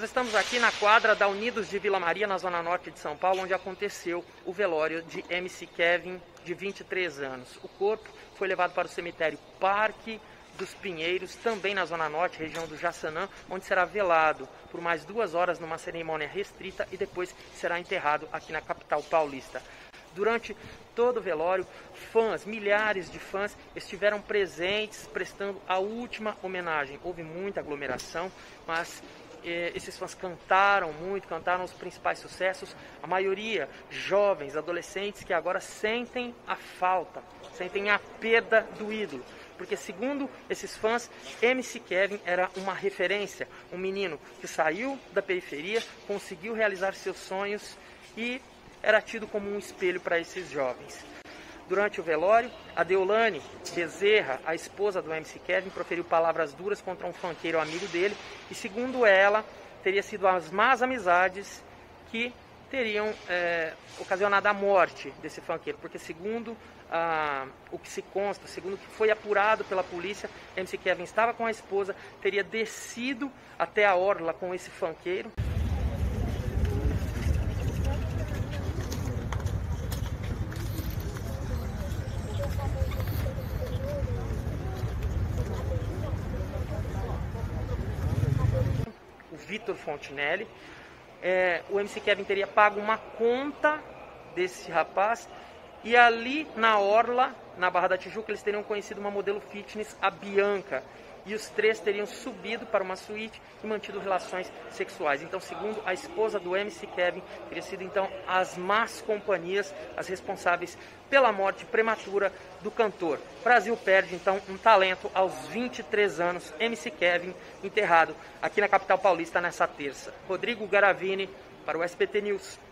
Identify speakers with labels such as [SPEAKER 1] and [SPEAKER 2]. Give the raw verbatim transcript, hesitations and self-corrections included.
[SPEAKER 1] estamos aqui na quadra da Unidos de Vila Maria, na zona norte de São Paulo, onde aconteceu o velório de M C Kevin, de vinte e três anos. O corpo foi levado para o cemitério Parque dos Pinheiros, também na zona norte, região do Jaçanã, onde será velado por mais duas horas numa cerimônia restrita e depois será enterrado aqui na capital paulista. Durante todo o velório, fãs, milhares de fãs estiveram presentes, prestando a última homenagem. Houve muita aglomeração, mas eh, esses fãs cantaram muito, cantaram os principais sucessos. A maioria jovens, adolescentes, que agora sentem a falta, sentem a perda do ídolo. Porque, segundo esses fãs, M C Kevin era uma referência, um menino que saiu da periferia, conseguiu realizar seus sonhos e era tido como um espelho para esses jovens. Durante o velório, a Deolane Bezerra, a esposa do M C Kevin, proferiu palavras duras contra um funkeiro amigo dele e, segundo ela, teria sido as más amizades que teriam é, ocasionado a morte desse funkeiro, porque segundo ah, o que se consta, segundo o que foi apurado pela polícia, M C Kevin estava com a esposa, teria descido até a orla com esse funkeiro. O Vitor Fontinelli. É, o M C Kevin teria pago uma conta desse rapaz e ali na orla, na Barra da Tijuca, eles teriam conhecido uma modelo fitness, a Bianca, e os três teriam subido para uma suíte e mantido relações sexuais. Então, segundo a esposa do M C Kevin, teria sido então as más companhias as responsáveis pela morte prematura do cantor. O Brasil perde então um talento aos vinte e três anos, M C Kevin, enterrado aqui na capital paulista nessa terça. Rodrigo Garavini para o S B T News.